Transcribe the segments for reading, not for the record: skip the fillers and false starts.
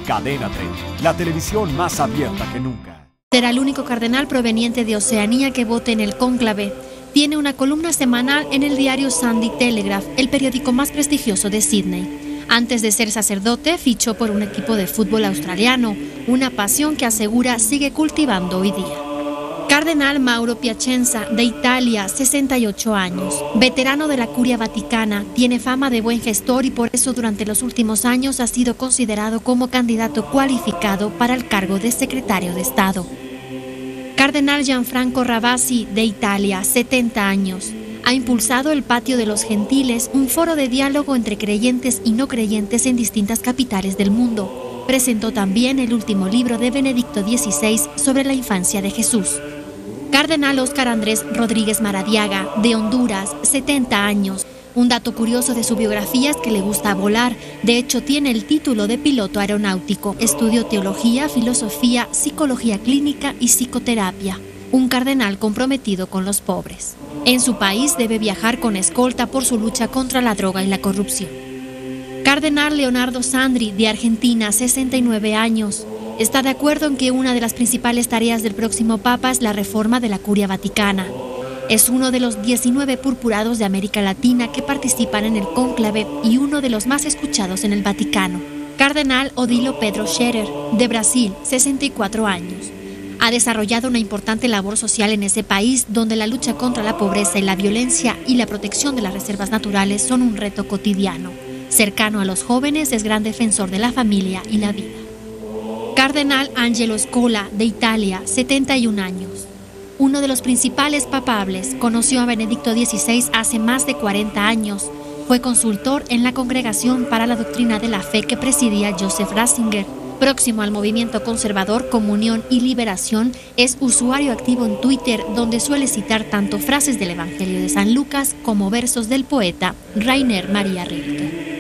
Cadena 30, la televisión más abierta que nunca. Será el único cardenal proveniente de Oceanía que vote en el cónclave. Tiene una columna semanal en el diario Sunday Telegraph, el periódico más prestigioso de Sídney. Antes de ser sacerdote, fichó por un equipo de fútbol australiano, una pasión que asegura sigue cultivando hoy día. Cardenal Mauro Piacenza, de Italia, 68 años. Veterano de la Curia Vaticana, tiene fama de buen gestor y por eso durante los últimos años ha sido considerado como candidato cualificado para el cargo de secretario de Estado. Cardenal Gianfranco Ravasi, de Italia, 70 años. Ha impulsado el Patio de los Gentiles, un foro de diálogo entre creyentes y no creyentes en distintas capitales del mundo. Presentó también el último libro de Benedicto XVI sobre la infancia de Jesús. Cardenal Óscar Andrés Rodríguez Maradiaga, de Honduras, 70 años. Un dato curioso de su biografía es que le gusta volar. De hecho, tiene el título de piloto aeronáutico. Estudió teología, filosofía, psicología clínica y psicoterapia. Un cardenal comprometido con los pobres. En su país debe viajar con escolta por su lucha contra la droga y la corrupción. Cardenal Leonardo Sandri, de Argentina, 69 años. Está de acuerdo en que una de las principales tareas del próximo Papa es la reforma de la Curia Vaticana. Es uno de los 19 purpurados de América Latina que participan en el cónclave y uno de los más escuchados en el Vaticano. Cardenal Odilo Pedro Scherer, de Brasil, 64 años. Ha desarrollado una importante labor social en ese país donde la lucha contra la pobreza y la violencia y la protección de las reservas naturales son un reto cotidiano. Cercano a los jóvenes, es gran defensor de la familia y la vida. Cardenal Angelo Scola, de Italia, 71 años. Uno de los principales papables, conoció a Benedicto XVI hace más de 40 años. Fue consultor en la Congregación para la Doctrina de la Fe que presidía Joseph Ratzinger. Próximo al movimiento conservador Comunión y Liberación, es usuario activo en Twitter, donde suele citar tanto frases del Evangelio de San Lucas como versos del poeta Rainer Maria Rilke.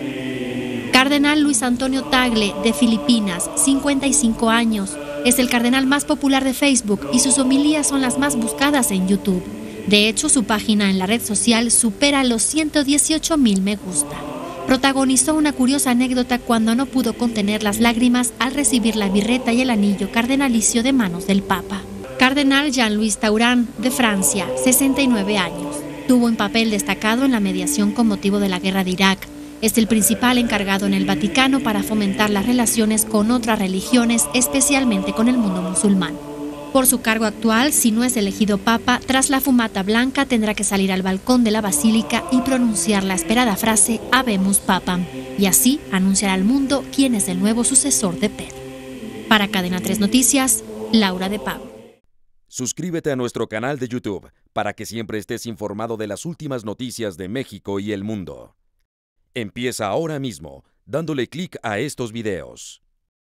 Cardenal Luis Antonio Tagle, de Filipinas, 55 años. Es el cardenal más popular de Facebook y sus homilías son las más buscadas en YouTube. De hecho, su página en la red social supera los 118,000 me gusta. Protagonizó una curiosa anécdota cuando no pudo contener las lágrimas al recibir la birreta y el anillo cardenalicio de manos del Papa. Cardenal Jean-Louis Tauran, de Francia, 69 años. Tuvo un papel destacado en la mediación con motivo de la guerra de Irak. Es el principal encargado en el Vaticano para fomentar las relaciones con otras religiones, especialmente con el mundo musulmán. Por su cargo actual, si no es elegido Papa, tras la fumata blanca tendrá que salir al balcón de la Basílica y pronunciar la esperada frase Habemus Papam, y así anunciar al mundo quién es el nuevo sucesor de Pedro. Para Cadena 3 Noticias, Laura de Pablo. Suscríbete a nuestro canal de YouTube para que siempre estés informado de las últimas noticias de México y el mundo. Empieza ahora mismo, dándole clic a estos videos.